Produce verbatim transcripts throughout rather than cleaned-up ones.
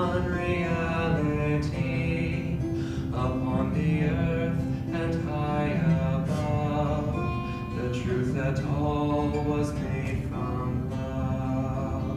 one reality upon the earth and high above, the truth that all was made from love.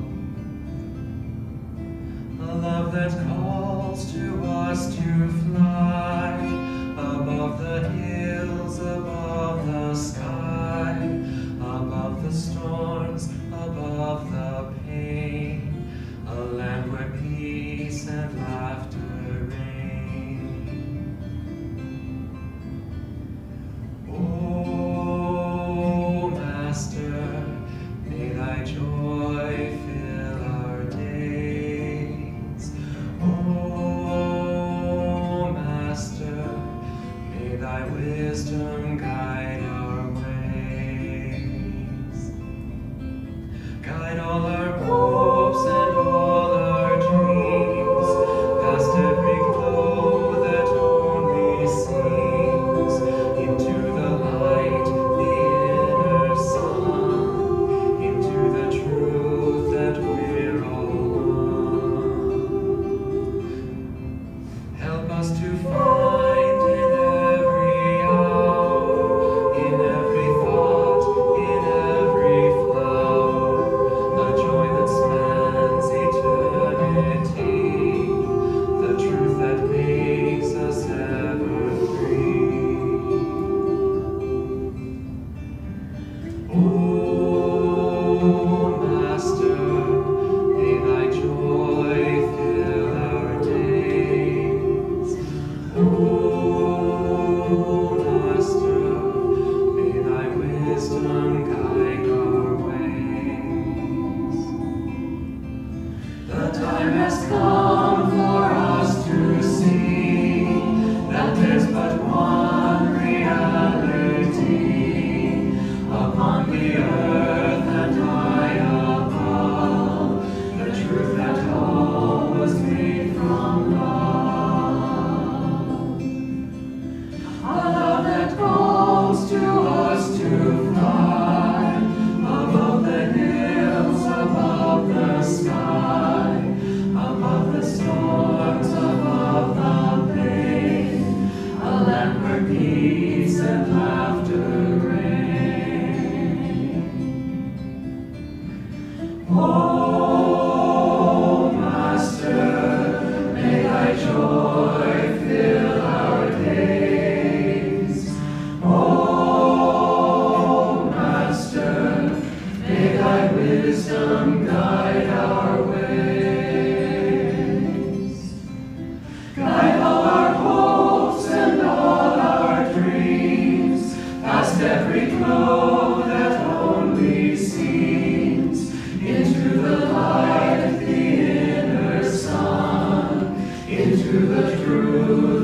A love that calls to us to fly above the hills, above the sky, above the storms, above the pain, a land where peace and laughter reign. Oh, Master, may thy joy fill our days. Oh, Master, may thy wisdom guide our ways. Guide all our hopes and all our dreams, past every glow that only seems, into the light, the inner sun, into the truth that we're all one. Help us to find in every hour, in every thought, in every flower, a joy that spans eternity, the truth that makes us ever free. Oh, Master, may thy joy fill our days. Oh, Master, may thy wisdom guide our ways. The time has come for us to see that there's but one reality upon the earth and high above, the truth that all was made from love. A love that calls to us to fly above the hills, above the sky, above the storms, above the pain, a land where peace and laughter reign. Oh, Master, may thy joy fill our days. Oh, Master, may thy wisdom guide our ways. Guide all our hopes and all our dreams, past every glow that only seems, into the light, the inner sun, into the truth